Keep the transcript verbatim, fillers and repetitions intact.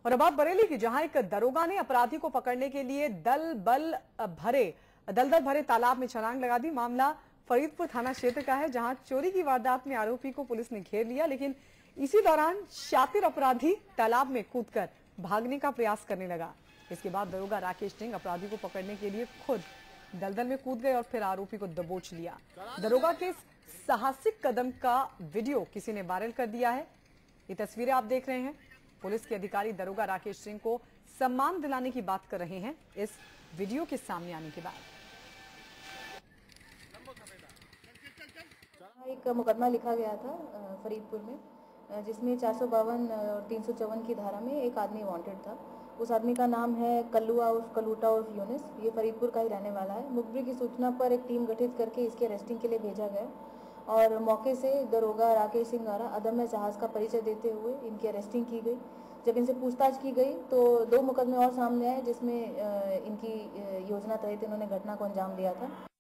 और अब आप बरेली की, जहां एक दरोगा ने अपराधी को पकड़ने के लिए दल बल भरे दलदल भरे तालाब में छलांग लगा दी। मामला फरीदपुर थाना क्षेत्र का है, जहां चोरी की वारदात में आरोपी को पुलिस ने घेर लिया, लेकिन इसी दौरान शातिर अपराधी तालाब में कूदकर भागने का प्रयास करने लगा। इसके बाद दरोगा राकेश सिंह अपराधी को पकड़ने के लिए खुद दलदल में कूद गए और फिर आरोपी को दबोच लिया। दरोगा के साहसिक कदम का वीडियो किसी ने वायरल कर दिया है। ये तस्वीरें आप देख रहे हैं। पुलिस के अधिकारी दरोगा राकेश सिंह को सम्मान दिलाने की बात कर रहे हैं इस वीडियो के सामने आने के बाद। एक मुकदमा लिखा गया था फरीदपुर में, जिसमें चार सौ बावन और तीन सौ चौवन की धारा में एक आदमी वांटेड था। उस आदमी का नाम है कल्लुआ उर्फ कलूटा उर्फ यूनिस। ये फरीदपुर का ही रहने वाला है। मुखबिर की सूचना पर एक टीम गठित करके इसके अरेस्टिंग के लिए भेजा गया और मौके से दरोगा राकेश सिंह द्वारा अदम्य साहस का परिचय देते हुए इनकी अरेस्टिंग की गई। जब इनसे पूछताछ की गई तो दो मुकदमे और सामने आए, जिसमें इनकी योजना तहत इन्होंने घटना को अंजाम दिया था।